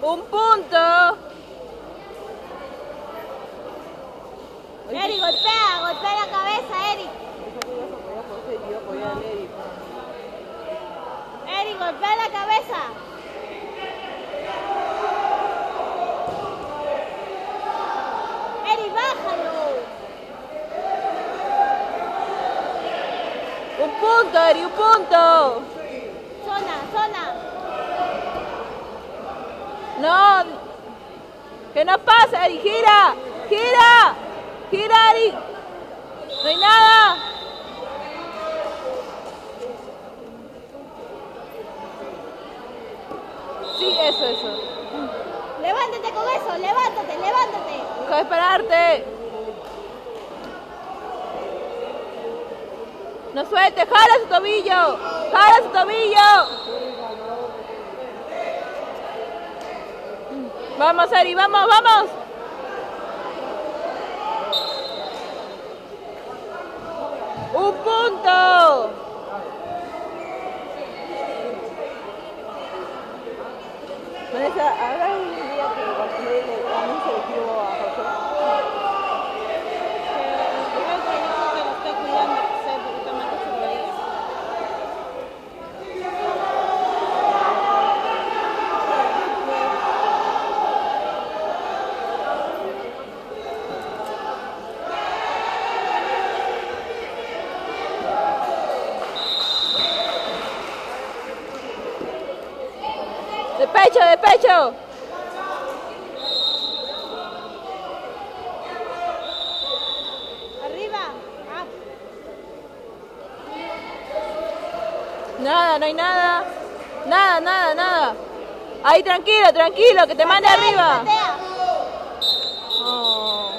Un punto. Eric, golpea la cabeza, Eric. Eric, golpea la cabeza. Eric, bájalo. Un punto, Eri, un punto. Zona. No. Que no pasa, Eri. Gira. Gira, Eri. No hay nada. Sí, eso. Levántate con eso, levántate. Deja de esperarte. No suelte, jala su tobillo. Vamos, Eri, vamos. Un punto. Vanessa, habrá un día que Barclay le da un selectivo a José. Creo que lo estoy cuidando, sé, porque también te veía. De pecho. Arriba. Nada, no hay nada. Nada. Ahí, tranquilo, que te mande arriba. Patea. Oh.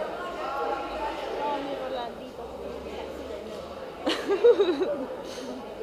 No, mi Rolandito.